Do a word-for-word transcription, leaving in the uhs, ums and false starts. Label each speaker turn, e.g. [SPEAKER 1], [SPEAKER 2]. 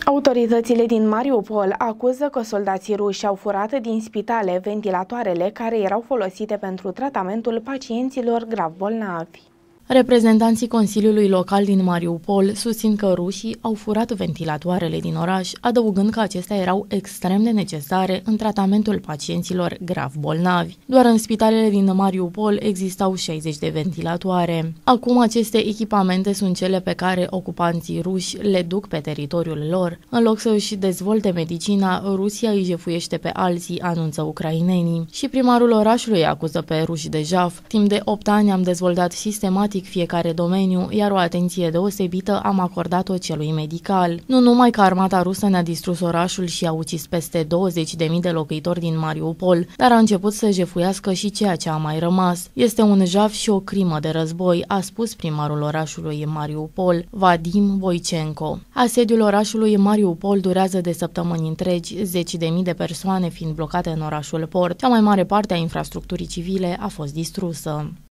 [SPEAKER 1] Autoritățile din Mariupol acuză că soldații ruși au furat din spitale ventilatoarele care erau folosite pentru tratamentul pacienților grav bolnavi.
[SPEAKER 2] Reprezentanții Consiliului Local din Mariupol susțin că rușii au furat ventilatoarele din oraș, adăugând că acestea erau extrem de necesare în tratamentul pacienților grav bolnavi. Doar în spitalele din Mariupol existau șaizeci de ventilatoare. Acum aceste echipamente sunt cele pe care ocupanții ruși le duc pe teritoriul lor. În loc să își dezvolte medicina, Rusia îi jefuiește pe alții, anunță ucrainenii. Și primarul orașului acuză pe ruși de jaf. Timp de opt ani am dezvoltat sistematic fiecare domeniu, iar o atenție deosebită am acordat-o celui medical. Nu numai că armata rusă ne-a distrus orașul și a ucis peste douăzeci de mii de locuitori din Mariupol, dar a început să jefuiască și ceea ce a mai rămas. Este un jaf și o crimă de război, a spus primarul orașului Mariupol, Vadim Voicenco. Asediul orașului Mariupol durează de săptămâni întregi, zeci de mii de persoane fiind blocate în orașul port. Cea mai mare parte a infrastructurii civile a fost distrusă.